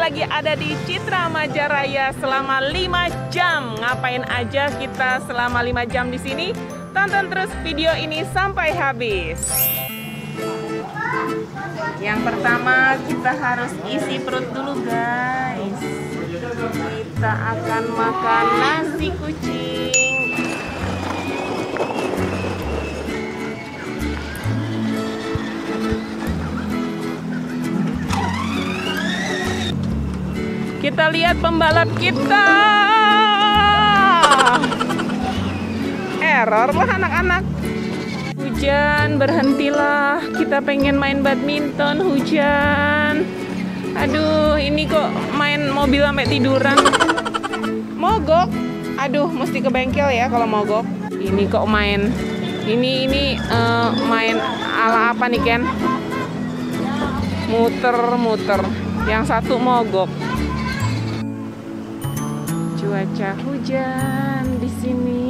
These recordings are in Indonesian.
lagi ada di Citra Majaraya selama 5 jam. Ngapain aja kita selama 5 jam di sini? Tonton terus video ini sampai habis. Yang pertama kita harus isi perut dulu guys. Kita akan makan nasi kucing. Kita lihat pembalap kita. Error lah anak-anak. Hujan, berhentilah. Kita pengen main badminton, hujan. Aduh, ini kok main mobil sampai tiduran. Mogok. Aduh, mesti ke bengkel ya kalau mogok. Ini kok main. Ini main ala apa nih Ken? Muter-muter. Yang satu mogok. Cuaca hujan di sini.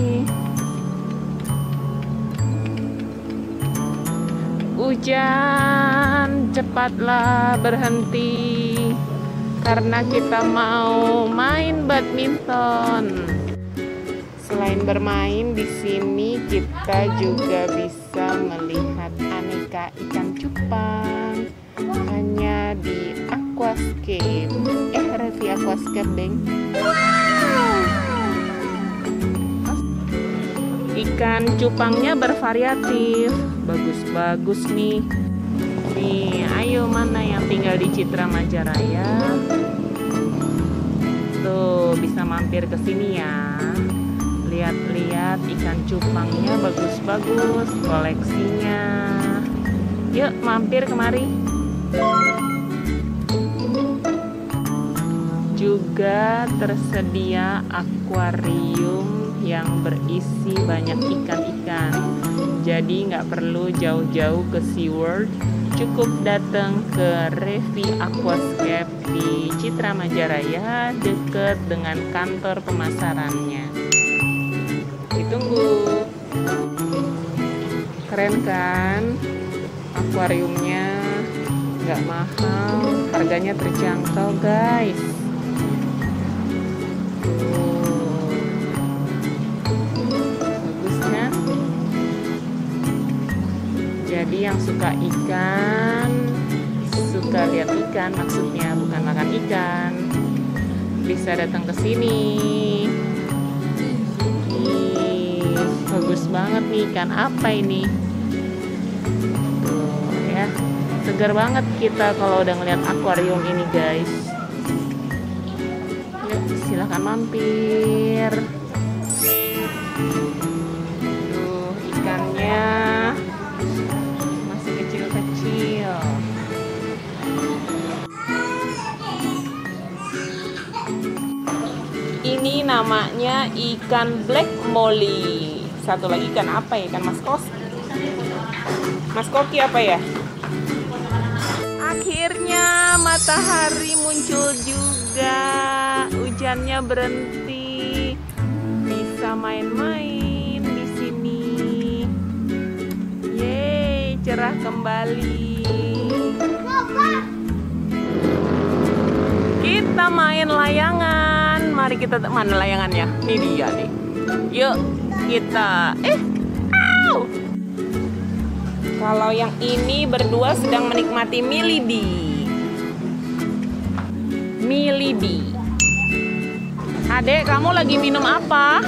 Hujan, cepatlah berhenti karena kita mau main badminton. Selain bermain di sini, kita juga bisa melihat aneka ikan cupang hanya di Aquascape. Revi Aquascape, Beng. Ikan cupangnya bervariatif, bagus-bagus nih. Nih, ayo mana yang tinggal di Citra Majaraya? Tuh, bisa mampir ke sini ya. Lihat-lihat ikan cupangnya bagus-bagus, koleksinya. Yuk, mampir kemari. Juga tersedia akuarium yang berisi banyak ikan-ikan. Jadi nggak perlu jauh-jauh ke SeaWorld, cukup datang ke Revi Aquascape di Citra Majaraya dekat dengan kantor pemasarannya. Ditunggu. Keren kan? Akuariumnya nggak mahal, harganya terjangkau guys. Jadi yang suka ikan, suka lihat ikan maksudnya, bukan makan ikan, bisa datang ke sini. Ih, bagus banget nih, ikan apa ini? Tuh ya, segar banget kita kalau udah ngeliat akuarium ini guys. Yuk, silahkan mampir. Tuh ikannya kecil. Ini namanya ikan black molly. Satu lagi ikan apa ya? Ikan maskoki apa ya? Akhirnya matahari muncul juga. Hujannya berhenti. Bisa main-main di sini. Yeay, cerah kembali. Kita main layangan. Mari kita mana layangannya? Ini dia nih. Yuk kita. Kalau yang ini berdua sedang menikmati Milidi. Adek, kamu lagi minum apa?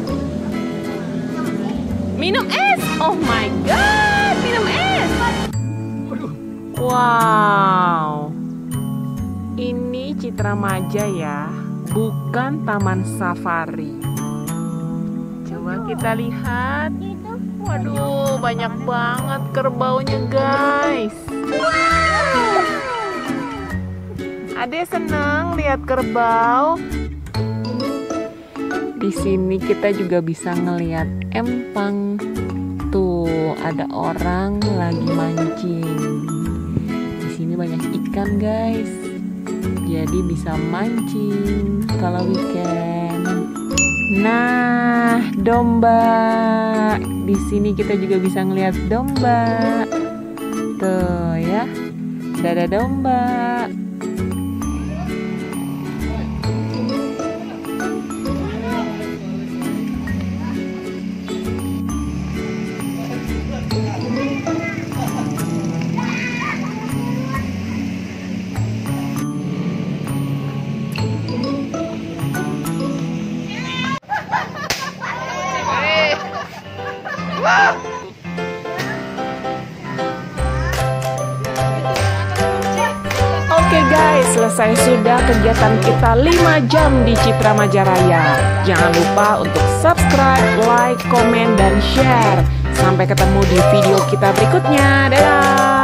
Minum es. Oh my god, minum es. Wow. Ini Citra Maja ya, bukan taman safari. Coba kita lihat. Waduh, banyak banget kerbaunya guys. Adek seneng lihat kerbau. Di sini kita juga bisa ngelihat empang. Tuh, ada orang lagi mancing. Di sini banyak ikan guys. Jadi bisa mancing kalau weekend. Nah, domba. Di sini kita juga bisa ngelihat domba. Tuh ya. Ada domba. selesai sudah kegiatan kita 5 jam di Citra Majaraya. Jangan lupa untuk subscribe, like, komen, dan share. Sampai ketemu di video kita berikutnya. Dadah!